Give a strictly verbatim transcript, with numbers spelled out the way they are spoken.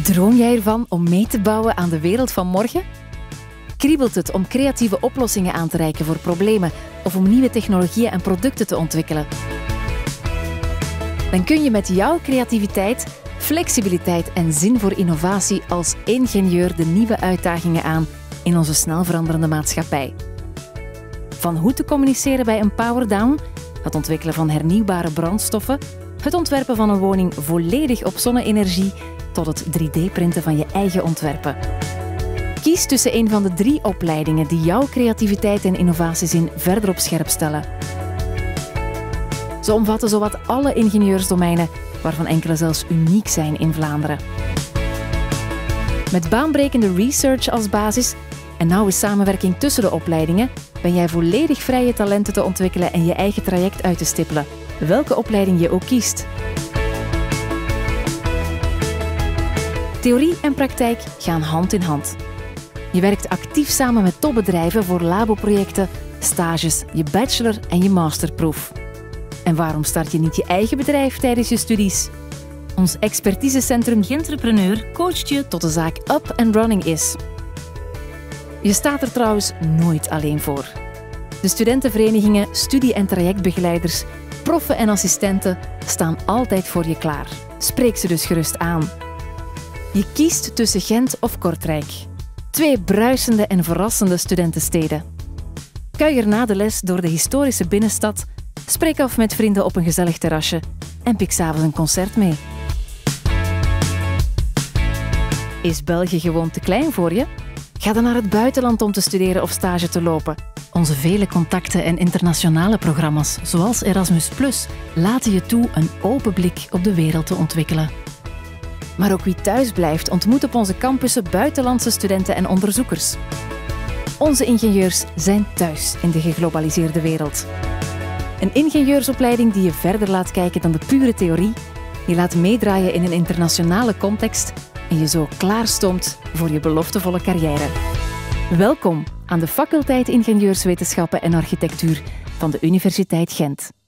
Droom jij ervan om mee te bouwen aan de wereld van morgen? Kriebelt het om creatieve oplossingen aan te reiken voor problemen of om nieuwe technologieën en producten te ontwikkelen? Dan kun je met jouw creativiteit, flexibiliteit en zin voor innovatie als ingenieur de nieuwe uitdagingen aan in onze snel veranderende maatschappij. Van hoe te communiceren bij een power-down, het ontwikkelen van hernieuwbare brandstoffen, het ontwerpen van een woning volledig op zonne-energie, tot het drie D-printen van je eigen ontwerpen. Kies tussen een van de drie opleidingen die jouw creativiteit en innovatiezin verder op scherp stellen. Ze omvatten zowat alle ingenieursdomeinen, waarvan enkele zelfs uniek zijn in Vlaanderen. Met baanbrekende research als basis en nauwe samenwerking tussen de opleidingen ben jij volledig vrij je talenten te ontwikkelen en je eigen traject uit te stippelen, welke opleiding je ook kiest. Theorie en praktijk gaan hand in hand. Je werkt actief samen met topbedrijven voor laboprojecten, stages, je bachelor- en je masterproef. En waarom start je niet je eigen bedrijf tijdens je studies? Ons expertisecentrum Gentrepreneur coacht je tot de zaak up and running is. Je staat er trouwens nooit alleen voor. De studentenverenigingen, studie- en trajectbegeleiders, proffen en assistenten staan altijd voor je klaar. Spreek ze dus gerust aan. Je kiest tussen Gent of Kortrijk. Twee bruisende en verrassende studentensteden. Kuier na de les door de historische binnenstad, spreek af met vrienden op een gezellig terrasje en pik 's avonds een concert mee. Is België gewoon te klein voor je? Ga dan naar het buitenland om te studeren of stage te lopen. Onze vele contacten en internationale programma's, zoals Erasmus plus, laten je toe een open blik op de wereld te ontwikkelen. Maar ook wie thuis blijft, ontmoet op onze campussen buitenlandse studenten en onderzoekers. Onze ingenieurs zijn thuis in de geglobaliseerde wereld. Een ingenieursopleiding die je verder laat kijken dan de pure theorie, je laat meedraaien in een internationale context en je zo klaarstoomt voor je beloftevolle carrière. Welkom aan de faculteit Ingenieurswetenschappen en Architectuur van de Universiteit Gent.